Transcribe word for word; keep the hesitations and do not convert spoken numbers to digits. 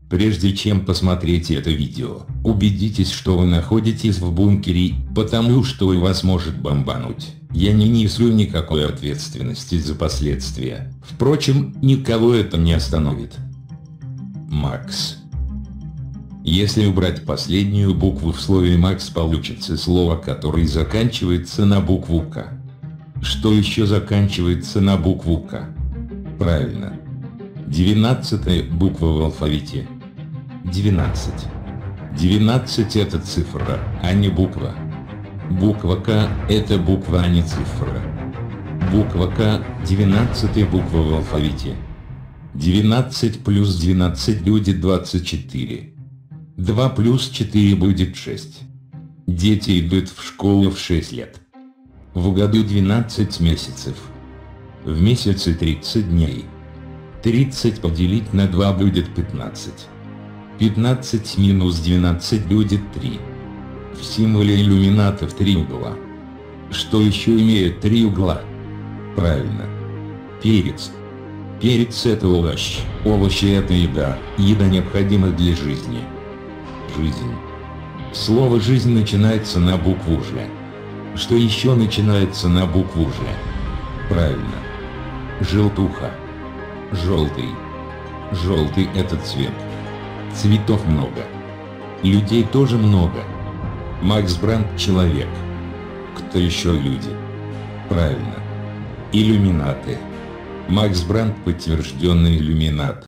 Прежде чем посмотреть это видео, убедитесь, что вы находитесь в бункере, потому что у вас может бомбануть. Я не несу никакой ответственности за последствия. Впрочем, никого это не остановит. Макс. Если убрать последнюю букву в слове «Макс», получится слово, которое заканчивается на букву «К». Что еще заканчивается на букву «К»? Правильно. Девятнадцатая буква в алфавите. Девятнадцать. Девятнадцать это цифра, а не буква. Буква «К» это буква, а не цифра. Буква «К» – девятнадцатая буква в алфавите. девятнадцать плюс двенадцать будет двадцать четыре. два плюс четыре будет шесть. Дети идут в школу в шесть лет. В году двенадцать месяцев. В месяце тридцать дней. тридцать поделить на два будет пятнадцать. пятнадцать минус двенадцать будет три. В символе иллюминатов три угла. Что еще имеет три угла? Правильно. Перец. Перец это овощ. Овощи это еда. Еда необходима для жизни. Жизнь. Слово «жизнь» начинается на букву «Ж». Что еще начинается на букву «Ж»? Правильно. Желтуха. Желтый. Желтый это цвет. Цветов много. Людей тоже много. Макс Брандт человек. Кто еще люди? Правильно. Иллюминаты. Макс Брандт подтвержденный иллюминат.